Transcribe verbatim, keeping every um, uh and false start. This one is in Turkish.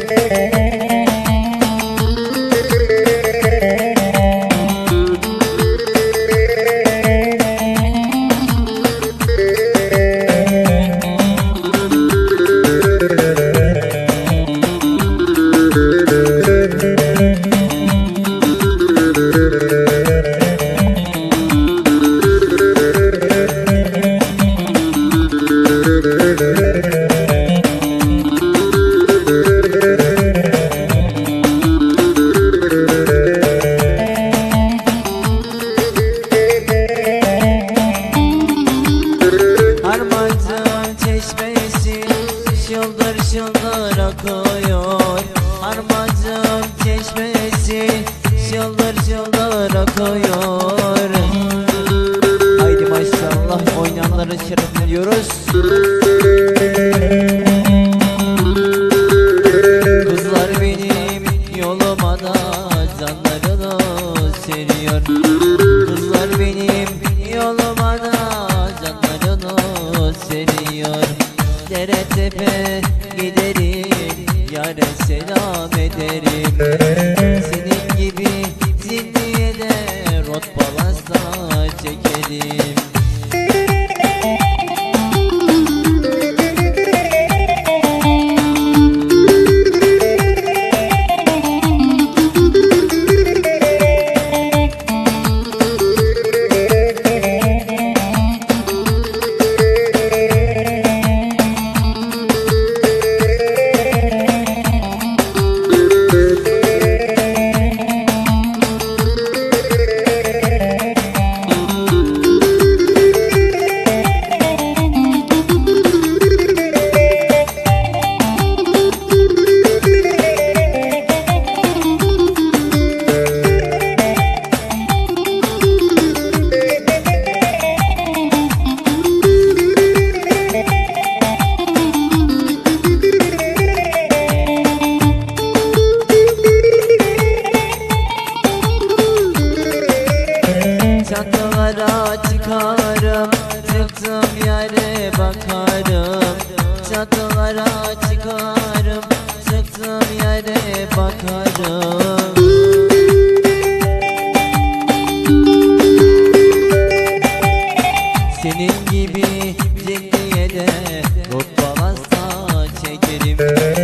Harmancığın çeşmesi şıldır şıldır akıyor. Harmancığın çeşmesi şıldır şıldır akıyor. Haydi maşallah, oynayanların şerefini diyoruz. Kızlar benim yoluma da canlarını seriyor. Kızlar benim yoluma da canlarını seriyor. Dere tepe giderim, yâre selam ederim. Senin gibi zindiye de rot balasta çekerim. Çatılara çıkarım, çıktım yere bakarım. Çatılara çıkarım, çıktım yere bakarım. Senin gibi cenniye de rot balasta çekerim.